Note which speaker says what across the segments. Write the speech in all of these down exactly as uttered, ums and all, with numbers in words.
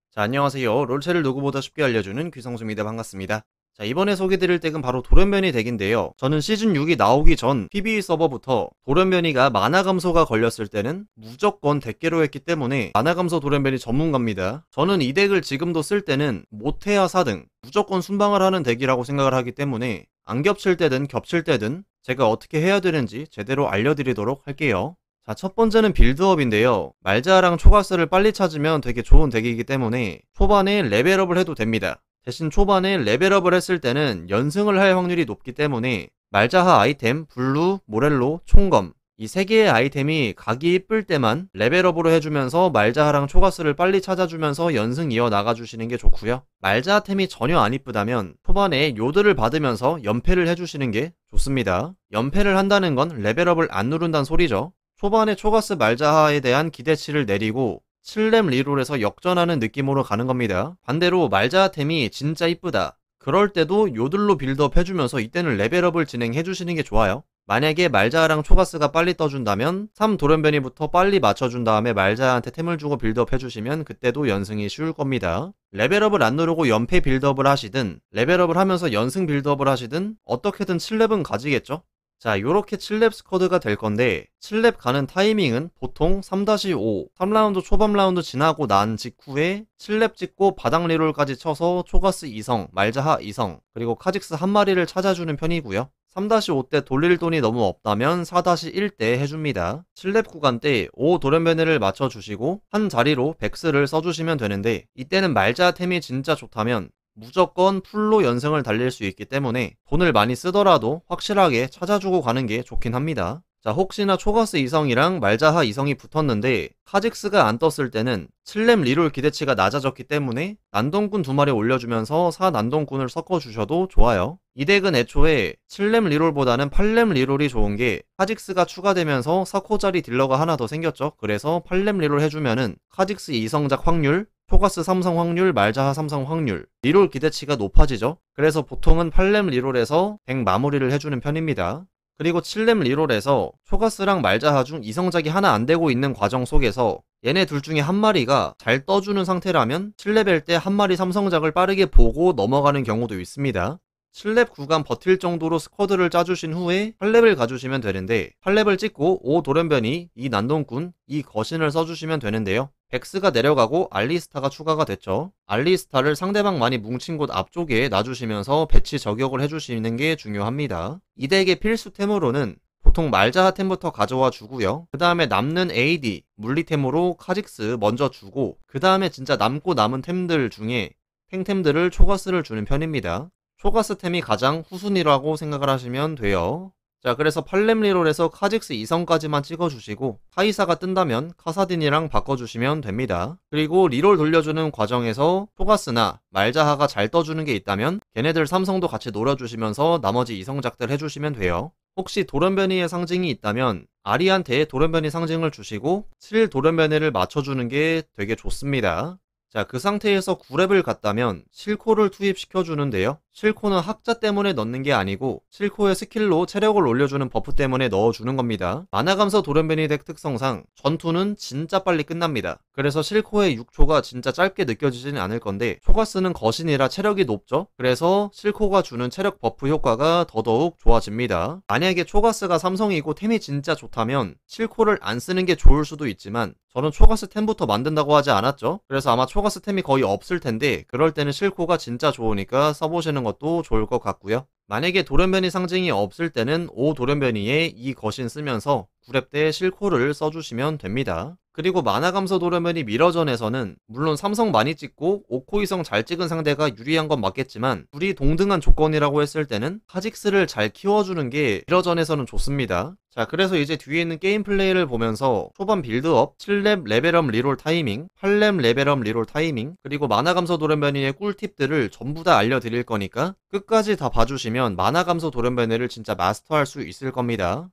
Speaker 1: 자, 안녕하세요. 롤체를 누구보다 쉽게 알려주는 귀성수입니다. 반갑습니다. 자, 이번에 소개드릴 덱은 바로 돌연변이 덱인데요. 저는 시즌 육이 나오기 전 피비이 서버부터 돌연변이가 마나 감소가 걸렸을 때는 무조건 덱계로 했기 때문에 마나 감소 돌연변이 전문가입니다. 저는 이 덱을 지금도 쓸 때는 모태야 사 등 무조건 순방을 하는 덱이라고 생각을 하기 때문에 안 겹칠 때든 겹칠 때든 제가 어떻게 해야 되는지 제대로 알려드리도록 할게요. 자, 첫 번째는 빌드업인데요. 말자랑 초가스를 빨리 찾으면 되게 좋은 덱이기 때문에 초반에 레벨업을 해도 됩니다. 대신 초반에 레벨업을 했을 때는 연승을 할 확률이 높기 때문에 말자하 아이템, 블루, 모렐로, 총검 이 세 개의 아이템이 각이 이쁠 때만 레벨업으로 해주면서 말자하랑 초가스를 빨리 찾아주면서 연승 이어나가주시는 게 좋고요. 말자하템이 전혀 안 이쁘다면 초반에 요드를 받으면서 연패를 해주시는 게 좋습니다. 연패를 한다는 건 레벨업을 안 누른다는 소리죠. 초반에 초가스 말자하에 대한 기대치를 내리고 칠 렙 리롤에서 역전하는 느낌으로 가는 겁니다. 반대로 말자하템이 진짜 이쁘다. 그럴 때도 요들로 빌드업 해주면서 이때는 레벨업을 진행해주시는 게 좋아요. 만약에 말자하랑 초가스가 빨리 떠준다면 삼 돌연변이부터 빨리 맞춰준 다음에 말자한테 템을 주고 빌드업 해주시면 그때도 연승이 쉬울 겁니다. 레벨업을 안 누르고 연패 빌드업을 하시든 레벨업을 하면서 연승 빌드업을 하시든 어떻게든 칠 렙은 가지겠죠? 자, 요렇게 칠 렙 스쿼드가 될 건데 칠 렙 가는 타이밍은 보통 삼 오, 삼 라운드 초반 라운드 지나고 난 직후에 칠 렙 찍고 바닥 리롤까지 쳐서 초가스 이 성, 말자하 이 성, 그리고 카직스 한 마리를 찾아주는 편이고요. 삼 오 때 돌릴 돈이 너무 없다면 사 일 때 해줍니다. 칠 렙 구간 때 오 돌연변이를 맞춰주시고 한 자리로 백스를 써주시면 되는데 이때는 말자템이 진짜 좋다면 무조건 풀로 연승을 달릴 수 있기 때문에 돈을 많이 쓰더라도 확실하게 찾아주고 가는 게 좋긴 합니다. 자, 혹시나 초가스 이 성이랑 말자하 이 성이 붙었는데 카직스가 안 떴을 때는 칠 렙 리롤 기대치가 낮아졌기 때문에 난동꾼 두 마리 올려주면서 사 난동꾼을 섞어주셔도 좋아요. 이 덱은 애초에 칠 렙 리롤보다는 팔 렙 리롤이 좋은 게 카직스가 추가되면서 사 코짜리 딜러가 하나 더 생겼죠. 그래서 팔 렙 리롤 해주면은 카직스 이 성작 확률, 초가스 삼 성 확률, 말자하 삼 성 확률, 리롤 기대치가 높아지죠. 그래서 보통은 팔 렙 리롤에서 덱 마무리를 해주는 편입니다. 그리고 칠 렙 리롤에서 초가스랑 말자하 중 이 성작이 하나 안 되고 있는 과정 속에서 얘네 둘 중에 한 마리가 잘 떠주는 상태라면 칠 렙일 때 한 마리 삼 성작을 빠르게 보고 넘어가는 경우도 있습니다. 칠 렙 구간 버틸 정도로 스쿼드를 짜주신 후에 팔 렙을 가주시면 되는데 팔 렙을 찍고 오 돌연변이, 이 난동꾼, 이 거신을 써주시면 되는데요. 백스가 내려가고 알리스타가 추가가 됐죠. 알리스타를 상대방 많이 뭉친 곳 앞쪽에 놔주시면서 배치 저격을 해주시는 게 중요합니다. 이 덱의 필수템으로는 보통 말자하템부터 가져와 주고요. 그 다음에 남는 에이디, 물리템으로 카직스 먼저 주고 그 다음에 진짜 남고 남은 템들 중에 탱템들을 초가스를 주는 편입니다. 초가스템이 가장 후순위라고 생각을 하시면 돼요. 자, 그래서 팔 렙 리롤에서 카직스 이 성까지만 찍어주시고 카이사가 뜬다면 카사딘이랑 바꿔주시면 됩니다. 그리고 리롤 돌려주는 과정에서 초가스나 말자하가 잘 떠주는 게 있다면 걔네들 삼 성도 같이 노려주시면서 나머지 이 성작들 해주시면 돼요. 혹시 돌연변이의 상징이 있다면 아리한테 돌연변이 상징을 주시고 칠 돌연변이를 맞춰주는 게 되게 좋습니다. 자, 그 상태에서 구 렙을 갔다면 실코를 투입시켜주는데요. 실코는 학자 때문에 넣는 게 아니고 실코의 스킬로 체력을 올려주는 버프 때문에 넣어주는 겁니다. 마나 감소 돌연변이 덱 특성상 전투는 진짜 빨리 끝납니다. 그래서 실코의 육 초가 진짜 짧게 느껴지지는 않을 건데 초가스는 거신이라 체력이 높죠. 그래서 실코가 주는 체력 버프 효과가 더더욱 좋아집니다. 만약에 초가스가 삼 성이고 템이 진짜 좋다면 실코를 안 쓰는 게 좋을 수도 있지만 저는 초가스 템부터 만든다고 하지 않았죠? 그래서 아마 초가스 템이 거의 없을 텐데 그럴 때는 실코가 진짜 좋으니까 써보시는 것도 좋을 것 같고요. 만약에 돌연변이 상징이 없을 때는 오 돌연변이에 이 거신 쓰면서 구 렙 때 실코를 써주시면 됩니다. 그리고 마나 감소 돌연변이 미러전에서는 물론 삼 성 많이 찍고 오 코 이 성 잘 찍은 상대가 유리한 건 맞겠지만 둘이 동등한 조건이라고 했을 때는 카직스를 잘 키워주는 게 미러전에서는 좋습니다. 자, 그래서 이제 뒤에 있는 게임 플레이를 보면서 초반 빌드업, 칠 렙 레벨업 리롤 타이밍, 팔 렙 레벨업 리롤 타이밍, 그리고 마나 감소 돌연변이의 꿀팁들을 전부 다 알려드릴 거니까 끝까지 다 봐주시면 마나 감소 돌연변이를 진짜 마스터할 수 있을 겁니다.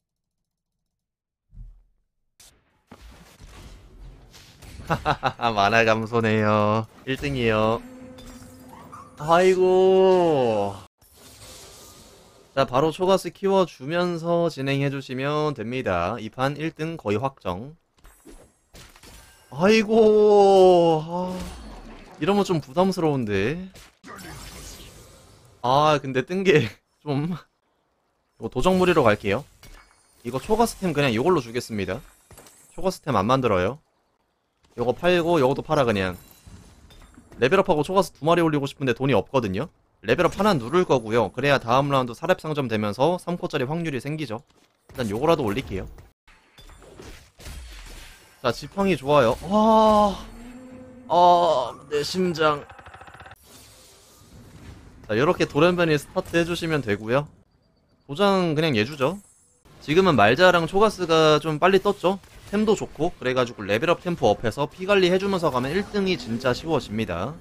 Speaker 1: 하하하, 만화 감소네요. 일 등이요. 아이고. 자, 바로 초가스 키워주면서 진행해주시면 됩니다. 이 판 일 등 거의 확정. 아이고. 아... 이러면 좀 부담스러운데. 아 근데 뜬 게 좀 이거 도적무리로 갈게요. 이거 초가스템 그냥 이걸로 주겠습니다. 초가스템 안 만들어요. 요거 팔고 요것도 팔아 그냥. 레벨업하고 초가스 두 마리 올리고 싶은데 돈이 없거든요. 레벨업 하나 누를 거고요. 그래야 다음 라운드 사렙 상점 되면서 삼 코짜리 확률이 생기죠. 일단 요거라도 올릴게요. 자 지팡이 좋아요. 아, 아, 내 심장. 자 요렇게 돌연변이 스타트 해주시면 되고요. 도장 그냥 예주죠. 지금은 말자랑 초가스가 좀 빨리 떴죠. 템도 좋고 그래가지고 레벨업 템포 업해서 피관리 해주면서 가면 일 등이 진짜 쉬워집니다.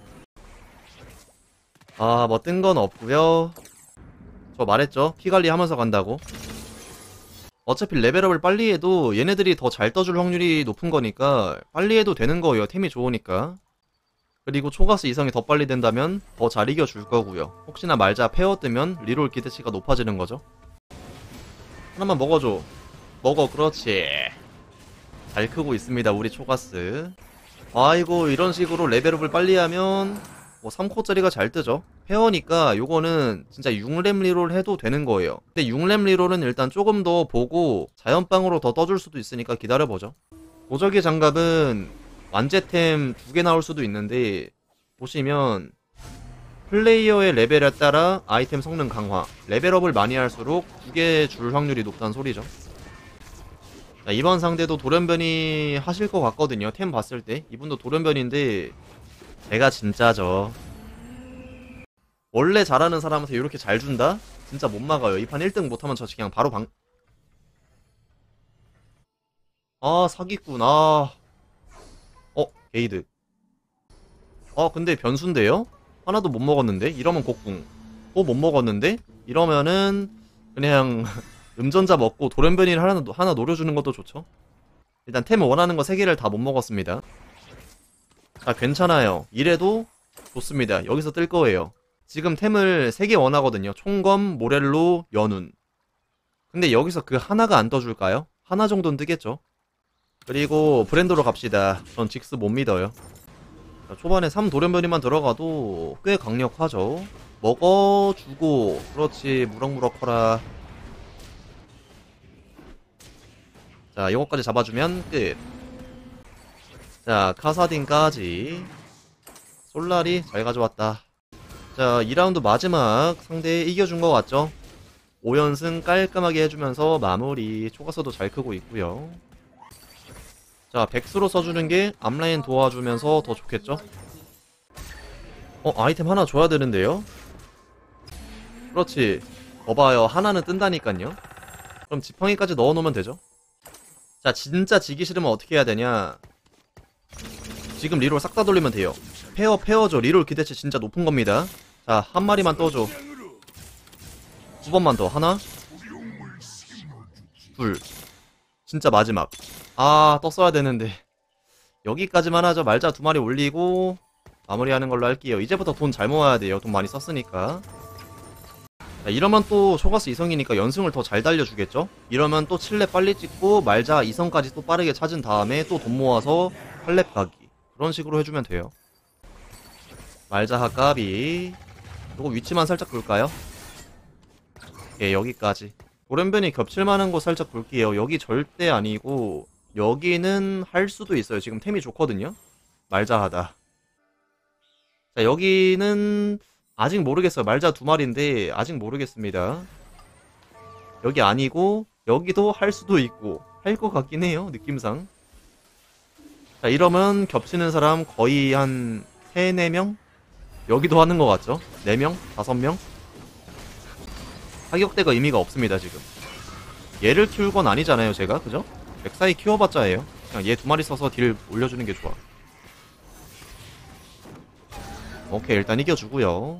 Speaker 1: 아 뭐 뜬 건 없고요. 저 말했죠, 피관리 하면서 간다고. 어차피 레벨업을 빨리 해도 얘네들이 더 잘 떠줄 확률이 높은 거니까 빨리 해도 되는 거예요, 템이 좋으니까. 그리고 초가스 이성이 더 빨리 된다면 더 잘 이겨줄 거고요. 혹시나 말자 페어 뜨면 리롤 기대치가 높아지는 거죠. 하나만 먹어줘. 먹어. 그렇지. 잘 크고 있습니다 우리 초가스. 아이고 이런 식으로 레벨업을 빨리 하면 뭐 삼 코짜리가 잘 뜨죠. 페어니까 요거는 진짜 육 렙 리롤 해도 되는 거예요. 근데 육 렙 리롤은 일단 조금 더 보고 자연빵으로 더 떠줄 수도 있으니까 기다려보죠. 도적의 장갑은 완제템 두 개 나올 수도 있는데 보시면 플레이어의 레벨에 따라 아이템 성능 강화, 레벨업을 많이 할수록 두 개 줄 확률이 높다는 소리죠. 자, 이번 상대도 돌연변이 하실 것 같거든요. 템 봤을 때 이분도 돌연변인데 제가 진짜죠. 원래 잘하는 사람한테 이렇게 잘 준다? 진짜 못 막아요. 이 판 일 등 못하면 저 그냥 바로 방... 아 사기꾼. 아... 어? 게이드. 아 근데 변수인데요? 하나도 못 먹었는데? 이러면 곡궁. 또 못 먹었는데? 이러면은 그냥 음전자 먹고 돌연변이를 하나, 하나 노려주는 것도 좋죠. 일단 템 원하는 거 세 개를 다 못 먹었습니다. 자 괜찮아요. 이래도 좋습니다. 여기서 뜰 거예요. 지금 템을 세 개 원하거든요. 총검, 모렐로, 연운. 근데 여기서 그 하나가 안 떠줄까요? 하나 정도는 뜨겠죠. 그리고 브랜드로 갑시다. 전 직스 못 믿어요. 자, 초반에 삼 돌연변이만 들어가도 꽤 강력하죠. 먹어주고 그렇지. 무럭무럭 커라. 자 이거까지 잡아주면 끝. 자 카사딘까지. 솔라리 잘 가져왔다. 자 이 라운드 마지막 상대 이겨준 것 같죠? 오 연승 깔끔하게 해주면서 마무리. 초가서도 잘 크고 있고요. 자 백수로 써주는 게 앞라인 도와주면서 더 좋겠죠? 어 아이템 하나 줘야 되는데요? 그렇지. 거봐요 하나는 뜬다니깐요. 그럼 지팡이까지 넣어놓으면 되죠. 자 진짜 지기 싫으면 어떻게 해야 되냐. 지금 리롤 싹 다 돌리면 돼요. 페어 페어죠. 리롤 기대치 진짜 높은 겁니다. 자 한 마리만 떠줘. 두 번만 더. 하나 둘. 진짜 마지막. 아 떴어야 되는데. 여기까지만 하죠. 말자 두 마리 올리고 마무리하는 걸로 할게요. 이제부터 돈 잘 모아야 돼요. 돈 많이 썼으니까. 자, 이러면 또 초가스 이성이니까 연승을 더 잘 달려주겠죠? 이러면 또 칠 렙 빨리 찍고 말자 이성까지 또 빠르게 찾은 다음에 또 돈 모아서 팔 렙 가기. 그런 식으로 해주면 돼요. 말자하 까비. 요거 위치만 살짝 볼까요? 예, 여기까지. 돌연변이 겹칠만한 곳 살짝 볼게요. 여기 절대 아니고 여기는 할 수도 있어요. 지금 템이 좋거든요? 말자하다. 자 여기는 아직 모르겠어요. 말자 두 마리인데 아직 모르겠습니다. 여기 아니고 여기도 할 수도 있고 할 것 같긴 해요. 느낌상. 자 이러면 겹치는 사람 거의 한 세, 네 명? 여기도 하는 것 같죠? 네 명? 다섯 명? 타격대가 의미가 없습니다 지금. 얘를 키울 건 아니잖아요 제가. 그죠? 백사이 키워봤자예요. 그냥 얘 두 마리 써서 딜 올려주는 게 좋아. 오케이 일단 이겨주고요.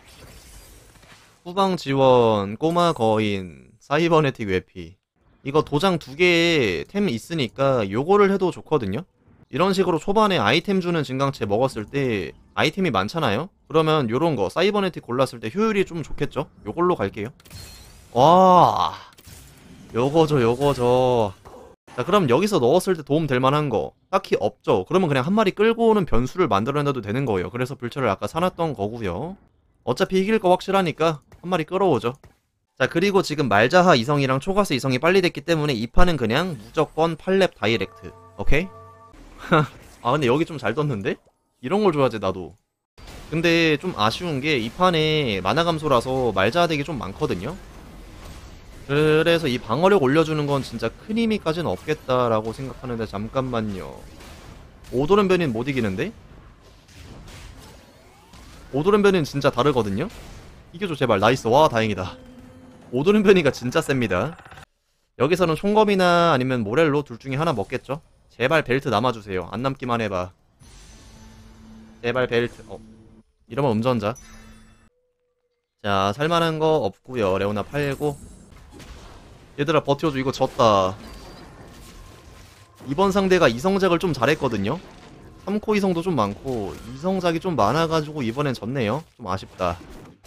Speaker 1: 후방 지원, 꼬마 거인, 사이버네틱 웨피. 이거 도장 두 개에 템 있으니까 요거를 해도 좋거든요. 이런 식으로 초반에 아이템 주는 증강체 먹었을 때 아이템이 많잖아요. 그러면 요런 거 사이버네틱 골랐을 때 효율이 좀 좋겠죠. 요걸로 갈게요. 와 요거죠 요거죠. 자, 그럼 여기서 넣었을 때 도움 될 만한 거 딱히 없죠. 그러면 그냥 한 마리 끌고 오는 변수를 만들어내도 되는 거예요. 그래서 불철을 아까 사놨던 거고요. 어차피 이길 거 확실하니까 한 마리 끌어오죠. 자, 그리고 지금 말자하 이성이랑 초가스 이성이 빨리 됐기 때문에 이 판은 그냥 무조건 팔 렙 다이렉트. 오케이? 아, 근데 여기 좀 잘 떴는데? 이런 걸 줘야지 나도. 근데 좀 아쉬운 게 이 판에 마나 감소라서 말자하 덱이 좀 많거든요. 그래서 이 방어력 올려주는 건 진짜 큰 의미까지는 없겠다라고 생각하는데, 잠깐만요. 오도른변이는 못 이기는데? 오도른변이는 진짜 다르거든요? 이겨줘 제발. 나이스. 와, 다행이다. 오도른변이가 진짜 셉니다. 여기서는 총검이나 아니면 모렐로 둘 중에 하나 먹겠죠? 제발 벨트 남아주세요. 안 남기만 해봐. 제발 벨트. 어, 이러면 음전자. 자, 살만한 거 없구요. 레오나 팔고. 얘들아 버텨줘. 이거 졌다. 이번 상대가 이성작을 좀 잘했거든요. 삼 코 이성도 좀 많고 이성작이 좀 많아가지고 이번엔 졌네요. 좀 아쉽다.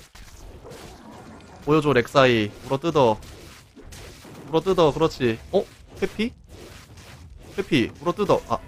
Speaker 1: 보여줘 렉사이. 물어뜯어. 물어뜯어. 그렇지. 어? 회피? 회피. 물어뜯어. 아.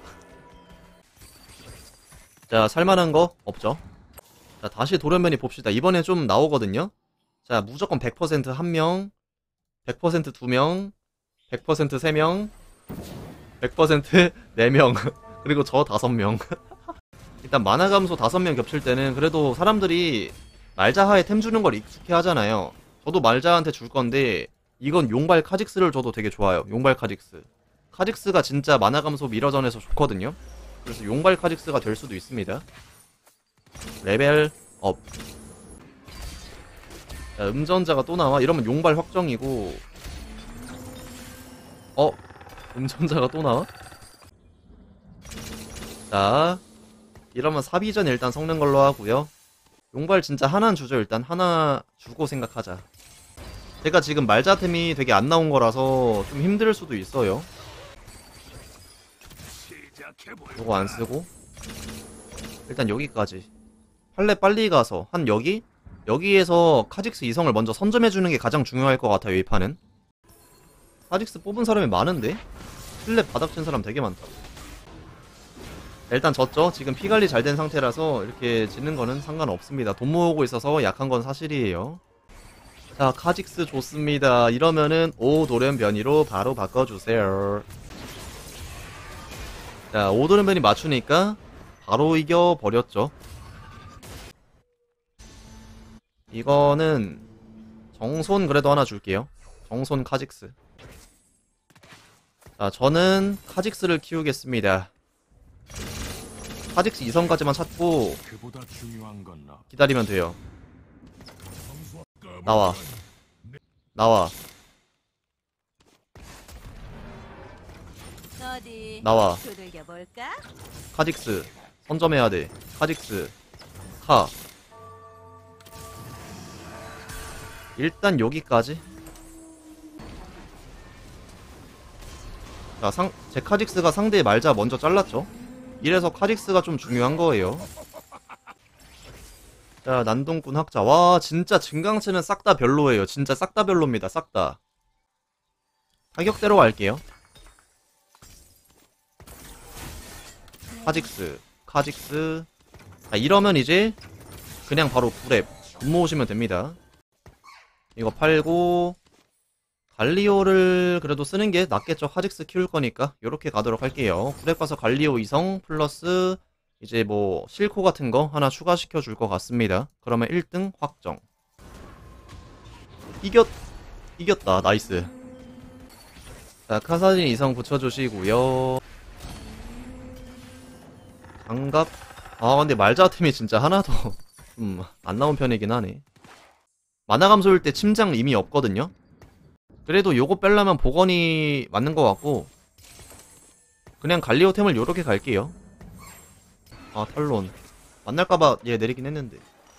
Speaker 1: 자, 살만한 거 없죠. 자, 다시 돌연변이 봅시다. 이번엔 좀 나오거든요. 자, 무조건 백 퍼센트 한 명, 백 퍼센트 두 명, 백 퍼센트 세 명, 백 퍼센트 네 명, 그리고 저 다섯 명. 일단 만화 감소 다섯 명 겹칠 때는 그래도 사람들이 말자하에 템 주는 걸 익숙해 하잖아요. 저도 말자한테 줄 건데 이건 용발 카직스를 줘도 되게 좋아요. 용발 카직스. 카직스가 진짜 만화 감소 미러전에서 좋거든요. 그래서 용발 카직스가 될 수도 있습니다. 레벨 업. 자, 음전자가 또 나와. 이러면 용발 확정이고. 어? 음전자가 또 나와? 자, 이러면 사비전 일단 섞는 걸로 하고요. 용발 진짜 하나는 주죠. 일단 하나 주고 생각하자. 제가 지금 말자템이 되게 안 나온 거라서 좀 힘들 수도 있어요. 요거 안 쓰고 일단 여기까지. 팔레 빨리 가서 한 여기? 여기에서 카직스 이성을 먼저 선점해주는 게 가장 중요할 것 같아요. 이 판은 카직스 뽑은 사람이 많은데? 플랩 바닥친 사람 되게 많다. 일단 졌죠? 지금 피관리 잘 된 상태라서 이렇게 지는 거는 상관없습니다. 돈 모으고 있어서 약한 건 사실이에요. 자, 카직스 좋습니다. 이러면은 오도련변이로 바로 바꿔주세요. 자, 오도련변이 맞추니까 바로 이겨버렸죠. 이거는 정손 그래도 하나 줄게요. 정손 카직스. 자, 저는 카직스를 키우겠습니다. 카직스 이성까지만 찾고 기다리면 돼요. 나와. 나와. 나와. 카직스 선점해야 돼. 카직스 카. 일단 여기까지. 자, 상, 제 카직스가 상대의 말자 먼저 잘랐죠? 이래서 카직스가 좀 중요한 거예요. 자, 난동꾼 학자. 와, 진짜 증강체는 싹 다 별로예요. 진짜 싹 다 별로입니다. 싹 다. 타격대로 갈게요. 카직스, 카직스. 자, 이러면 이제 그냥 바로 구랩 돈 모으시면 됩니다. 이거 팔고 갈리오를 그래도 쓰는 게 낫겠죠. 카직스 키울 거니까 요렇게 가도록 할게요. 구랩 가서 갈리오 이성 플러스 이제 뭐 실코 같은 거 하나 추가시켜 줄 것 같습니다. 그러면 일 등 확정. 이겼 이겼다. 나이스. 자, 카사딘 이성 붙여주시고요. 장갑. 아, 근데 말자팀이 진짜 하나도 음, 안 나온 편이긴 하네. 만화 감소일 때 침장 이미 없거든요. 그래도 요거 빼려면 복원이 맞는 것 같고 그냥 갈리오템을 요렇게 갈게요. 아, 탈론 만날까봐 얘 내리긴 했는데.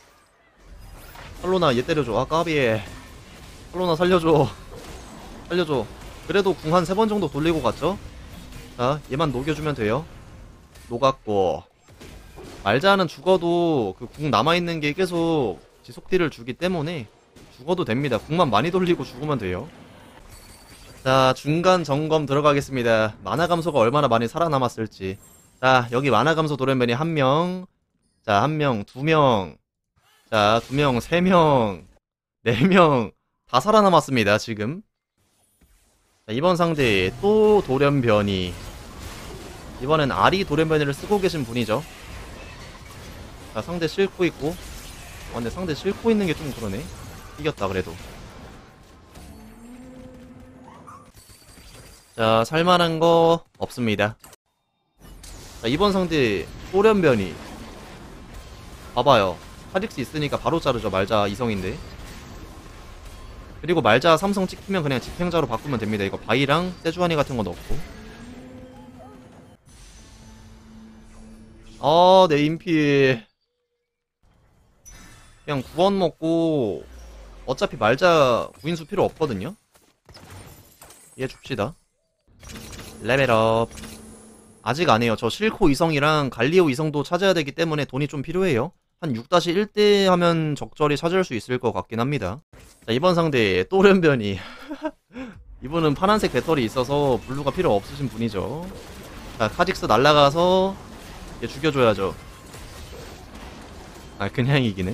Speaker 1: 탈론아 얘 때려줘. 아, 까비에. 탈론아 살려줘. 살려줘. 그래도 궁 한 세 번 정도 돌리고 갔죠? 자, 얘만 녹여주면 돼요. 녹았고 말자는 죽어도 그 궁 남아있는 게 계속 지속딜을 주기 때문에 죽어도 됩니다. 궁만 많이 돌리고 죽으면 돼요. 자, 중간 점검 들어가겠습니다. 마나 감소가 얼마나 많이 살아남았을지. 자, 여기 마나 감소 돌연변이 한 명. 자, 한 명, 두 명. 자, 두 명, 세 명, 네 명. 다 살아남았습니다, 지금. 자, 이번 상대 또 돌연변이. 이번엔 아리 돌연변이를 쓰고 계신 분이죠. 자, 상대 싣고 있고. 어, 근데 상대 싣고 있는 게 좀 그러네. 이겼다, 그래도. 자, 살만한 거 없습니다. 자, 이번 상대 돌연변이. 봐봐요. 카직스 있으니까 바로 자르죠. 말자 이성인데. 그리고 말자 삼성 찍히면 그냥 집행자로 바꾸면 됩니다. 이거 바이랑 세주아니 같은 거 넣고. 아, 내 인피. 그냥 구원 먹고 어차피 말자 구인수 필요 없거든요. 얘 줍시다. 레벨업. 아직 안 해요. 저 실코 이성이랑 갈리오 이성도 찾아야 되기 때문에 돈이 좀 필요해요. 한 육 대 일 대 하면 적절히 찾을 수 있을 것 같긴 합니다. 자, 이번 상대 또련변이. 이분은 파란색 배터리 있어서 블루가 필요 없으신 분이죠. 자, 카직스 날라가서 얘 죽여줘야죠. 아, 그냥 이기네.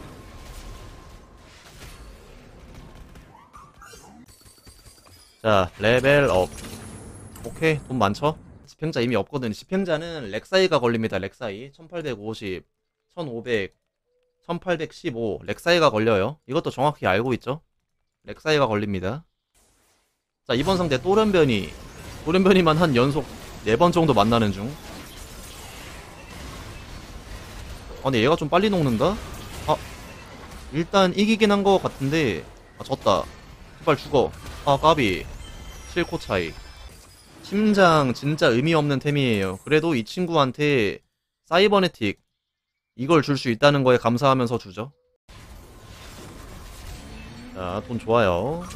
Speaker 1: 자, 레벨업. 오케이, 돈 많죠? 집행자 이미 없거든. 집행자는 렉사이가 걸립니다. 렉사이 천팔백오십, 천오백, 천팔백십오. 렉사이가 걸려요. 이것도 정확히 알고 있죠? 렉사이가 걸립니다. 자, 이번 상대 또련변이. 또련변이만 한 연속 네 번 정도 만나는 중. 아, 근데 얘가 좀 빨리 녹는다? 아, 일단 이기긴 한 것 같은데. 아, 졌다. 제발 죽어. 아, 까비. 실코 차이. 심장 진짜 의미 없는 템이에요. 그래도 이 친구한테 사이버네틱 이걸 줄 수 있다는 거에 감사하면서 주죠. 자, 돈 좋아요.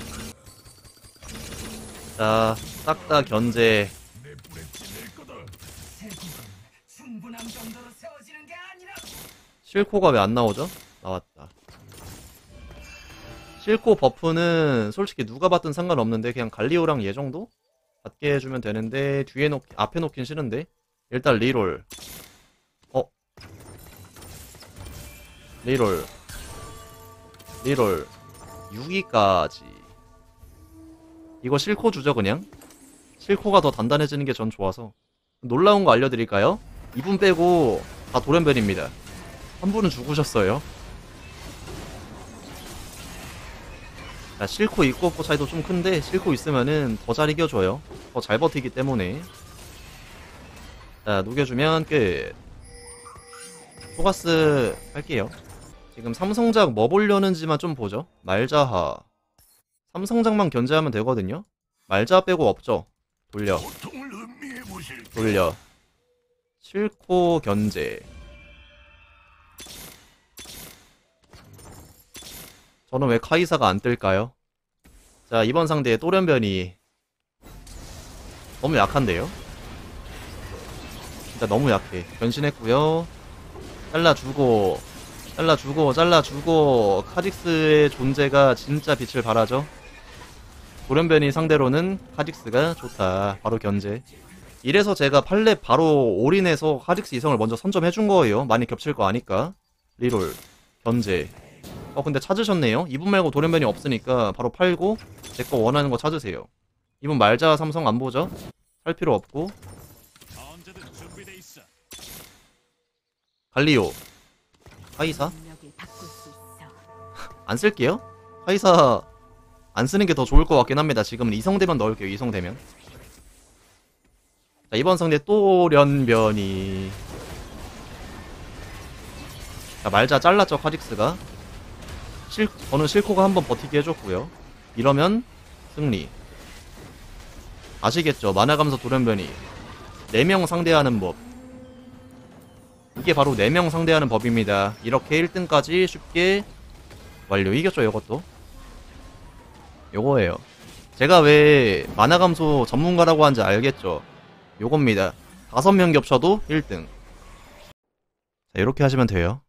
Speaker 1: 자, 싹 다 견제. 실코가 왜 안 나오죠? 나왔다. 실코 버프는 솔직히 누가 받든 상관없는데 그냥 갈리오랑 얘 정도? 받게 해주면 되는데 뒤에 놓 앞에 놓긴 싫은데. 일단 리롤. 어? 리롤. 리롤. 육 위까지. 이거 실코 주죠 그냥? 실코가 더 단단해지는 게 전 좋아서. 놀라운 거 알려드릴까요? 이분 빼고 다 돌연변입니다. 한 분은 죽으셨어요. 자, 실코 있고 없고 차이도 좀 큰데 실코 있으면은 더 잘 이겨줘요. 더 잘 버티기 때문에. 자, 녹여주면 끝. 포가스 할게요. 지금 삼성작 뭐 보려는지만 좀 보죠. 말자하. 삼성작만 견제하면 되거든요. 말자 빼고 없죠. 돌려. 돌려. 실코 견제. 저는 왜 카이사가 안 뜰까요? 자, 이번 상대의 또련변이 너무 약한데요? 진짜 너무 약해. 변신했고요. 잘라주고 잘라주고 잘라주고. 카직스의 존재가 진짜 빛을 발하죠. 돌연변이 상대로는 카직스가 좋다. 바로 견제. 이래서 제가 팔 렙 바로 올인해서 카직스 이성을 먼저 선점해준 거예요. 많이 겹칠 거 아니까. 리롤 견제. 어, 근데 찾으셨네요. 이분 말고 돌연변이 없으니까 바로 팔고 제 거 원하는 거 찾으세요. 이분 말자 삼성 안 보죠? 살 필요 없고. 갈리오. 카이사? 안 쓸게요. 카이사 안 쓰는 게 더 좋을 것 같긴 합니다. 지금은 이성되면 넣을게요. 이성되면. 자, 이번 상대 또련변이. 자, 말자 잘랐죠 카직스가. 실, 저는 실코가 한번 버티게 해줬고요. 이러면 승리. 아시겠죠? 만화감소 돌연변이 네 명 상대하는 법. 이게 바로 네 명 상대하는 법입니다. 이렇게 일 등까지 쉽게 완료. 이겼죠 이것도. 요거예요. 제가 왜 만화감소 전문가라고 한지 알겠죠? 요겁니다. 다섯 명 겹쳐도 일 등. 자, 이렇게 하시면 돼요.